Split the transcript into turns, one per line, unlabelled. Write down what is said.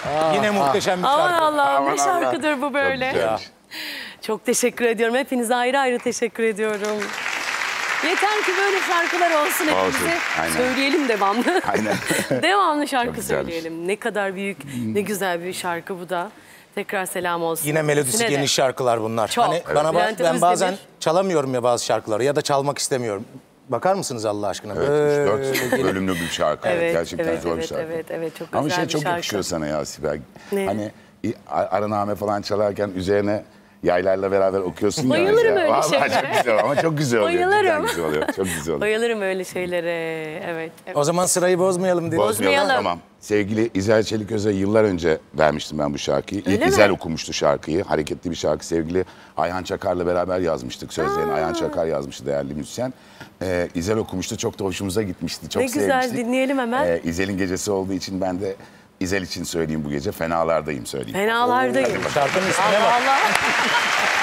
Yine muhteşem bir şarkı.
Aman Allah'ım, ne
Aman
şarkıdır bu böyle.
Çok güzelmiş.
Çok teşekkür ediyorum. Hepinize ayrı ayrı teşekkür ediyorum. Yeter ki böyle şarkılar olsun hepimize.
Aynen.
Söyleyelim devamlı.
Aynen.
Devamlı şarkı
Çok güzelmiş.
söyleyelim. Ne kadar büyük, ne güzel bir şarkı bu da. Tekrar selam olsun.
Yine melodisi
İkisine de.
geniş şarkılar bunlar.
Çok.
Hani
Evet.
bana
Bülent
ben bazen
Özdemir.
çalamıyorum ya bazı şarkıları ya da çalmak istemiyorum. Bakar mısınız Allah aşkına?
Evet,
Böyle
3-4 bölümlü bir şarkı.
Evet,
Gerçekten
evet,
zor bir
evet,
şarkı.
evet, çok
Ama
güzel
şey
bir
çok
şarkı.
yakışıyor sana ya Sibel.
Ne?
Hani araname falan çalarken üzerine yaylarla beraber okuyorsun ya.
Bayılırım
mesela.
öyle
Vallahi
şeylere.
çok güzel ama çok güzel oluyor.
Bayılırım.
Cidden güzel oluyor. Çok güzel oluyor.
Bayılırım öyle şeylere. Evet.
O zaman sırayı bozmayalım dedik.
Bozmayalım.
Tamam. Sevgili İzel Çeliköz'e yıllar önce vermiştim ben bu şarkıyı. İlk
Öyle
İzel
mi?
okumuştu şarkıyı. Hareketli bir şarkı. Sevgili Ayhan Çakar'la beraber yazmıştık. Sözlerini Ayhan Çakar yazmıştı, değerli müzisyen. İzel okumuştu. Çok da hoşumuza gitmişti. Çok
Ne güzel,
sevmiştik.
dinleyelim hemen.
İzel'in gecesi olduğu için ben de İzel için söyleyeyim bu gece. Fenalardayım söyleyeyim.
Fenalardayım.
Şarkının ismine
Allah
bak.
Allah.